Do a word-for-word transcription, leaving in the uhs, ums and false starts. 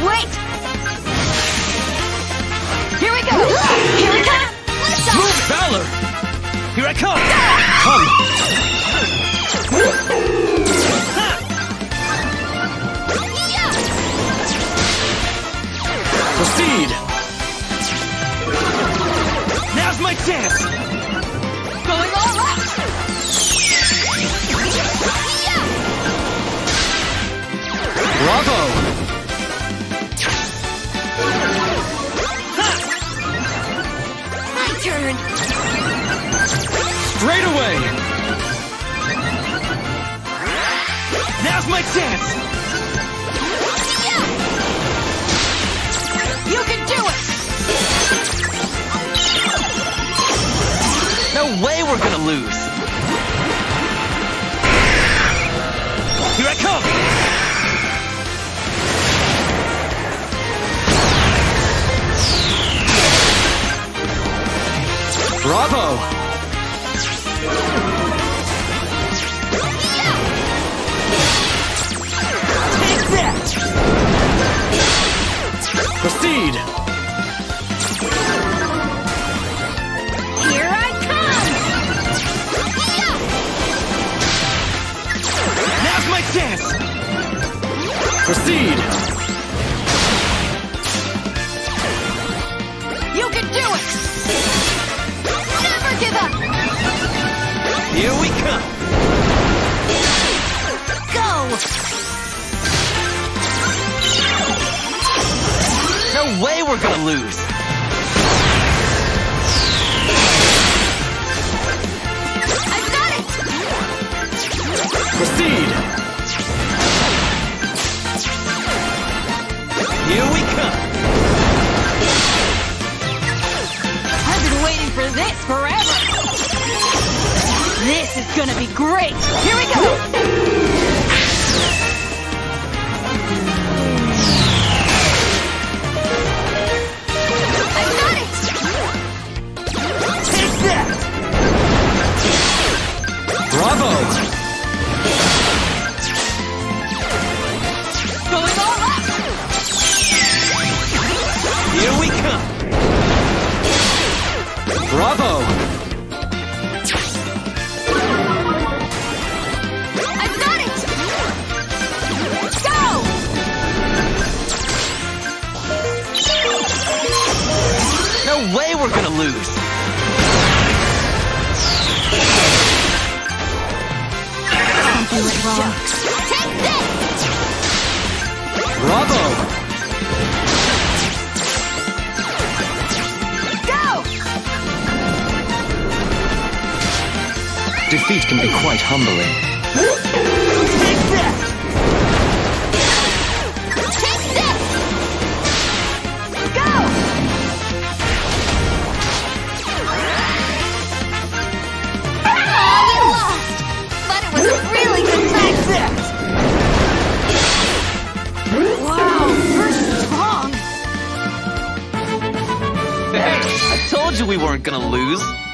wait! Here we go! Here we come! Move, Valor! Here I come! Come! Proceed! Now's my chance! Going all out! Bravo! My turn! Straight away! Now's my chance! You can do it! No way we're gonna lose! Here I come! Bravo! Take that! Proceed! Here I come! Now's my chance! Proceed! You can do it! Never give up! Here we come! Go! No way we're gonna lose! I've got it! Proceed! Here we come! I've been waiting for this forever! This is gonna be great! Here we go! I've got it! Take that! Bravo! Going all out! Here we come! Bravo! I've got it! Go! No way we're gonna lose! Something went wrong. Take this! Bravo! Go! Defeat can be quite humbling. Take that! Take this! Go! Oh, we lost! But it was a really good match! Wow, you're strong! Hey, I told you we weren't gonna lose.